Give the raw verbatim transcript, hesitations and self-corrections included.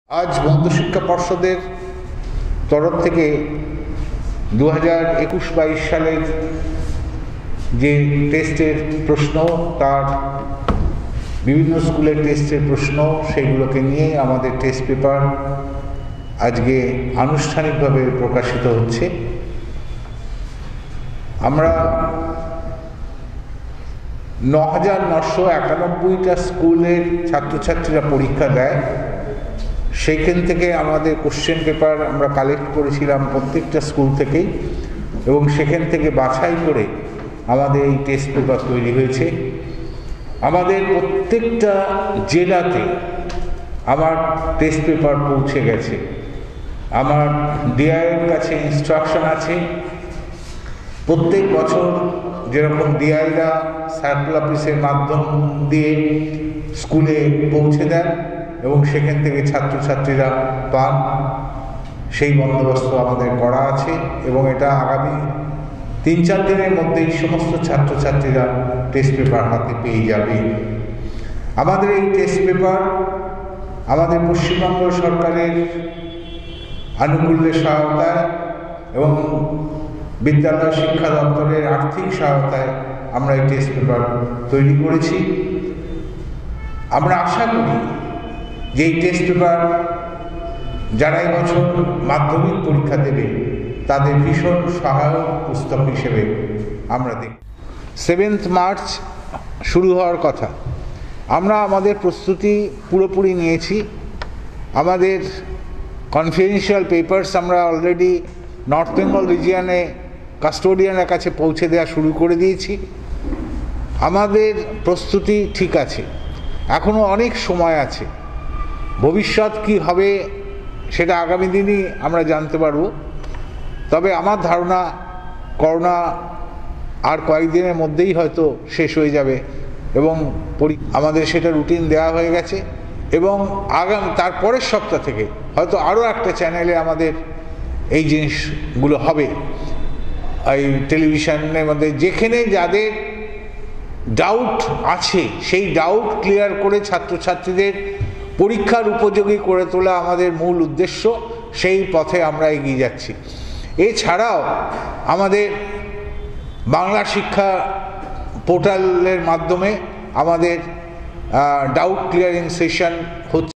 আজ মধ্যশিক্ষা পর্ষদের তরফ থেকে দু হাজার একুশ বাইশ সালের যে টেস্টের প্রশ্ন, তার বিভিন্ন স্কুলের টেস্টের প্রশ্ন, সেগুলোকে নিয়ে আমাদের টেস্ট পেপার আজকে আনুষ্ঠানিকভাবে প্রকাশিত হচ্ছে। আমরা ন হাজার নশো একানব্বইটা স্কুলের ছাত্রছাত্রীরা পরীক্ষা দেয়। সেইখান থেকে আমাদের কোশ্চেন পেপার আমরা কালেক্ট করেছিলাম প্রত্যেকটা স্কুল থেকেই, এবং সেখান থেকে বাছাই করে আমাদের এই টেস্ট পেপার তৈরি হয়েছে। আমাদের প্রত্যেকটা জেলাতে আমার টেস্ট পেপার পৌঁছে গেছে। আমার ডিআইয়ের কাছে ইনস্ট্রাকশন আছে, প্রত্যেক বছর যেরকম ডিআইরা সার্কেল অফিসের মাধ্যম দিয়ে স্কুলে পৌঁছে দেন এবং সেখান থেকে ছাত্রছাত্রীরা পান, সেই বন্দোবস্ত আমাদের করা আছে এবং এটা আগামী তিন চার দিনের মধ্যেই সমস্ত ছাত্রছাত্রীরা টেস্ট পেপার হাতে পেয়ে যাবে। আমাদের এই টেস্ট পেপার আমাদের পশ্চিমবঙ্গ সরকারের আনুকূল্যের সহায়তায় এবং বিদ্যালয় শিক্ষা দপ্তরের আর্থিক সহায়তায় আমরা এই টেস্ট পেপার তৈরি করেছি। আমরা আশা করি যে এই টেস্ট পেপার যারা এই বছর মাধ্যমিক পরীক্ষা দেবে তাদের ভীষণ সহায়ক পুস্তক হিসেবে আমরা দেখি। সেভেন্থ মার্চ শুরু হওয়ার কথা। আমরা আমাদের প্রস্তুতি পুরোপুরি নিয়েছি। আমাদের কনফিডেন্সিয়াল পেপারস আমরা অলরেডি নর্থ বেঙ্গল রিজিয়নে কাস্টোডিয়ানের কাছে পৌঁছে দেওয়া শুরু করে দিয়েছি। আমাদের প্রস্তুতি ঠিক আছে, এখনও অনেক সময় আছে। ভবিষ্যৎ কি হবে সেটা আগামী দিনই আমরা জানতে পারব। তবে আমার ধারণা করোনা আর কয়েকদিনের মধ্যেই হয়তো শেষ হয়ে যাবে এবং আমাদের সেটা রুটিন দেওয়া হয়ে গেছে, এবং আগাম তারপরের সপ্তাহ থেকে হয়তো আরও একটা চ্যানেলে আমাদের এই জিনিসগুলো হবে। এই টেলিভিশনের মধ্যে যেখানে যাদের ডাউট আছে সেই ডাউট ক্লিয়ার করে ছাত্রছাত্রীদের পরীক্ষার উপযোগী করে তোলা আমাদের মূল উদ্দেশ্য। সেই পথে আমরা এগিয়ে যাচ্ছি। এছাড়াও আমাদের বাংলা শিক্ষা পোর্টালের মাধ্যমে আমাদের ডাউট ক্লিয়ারিং সেশন হচ্ছে।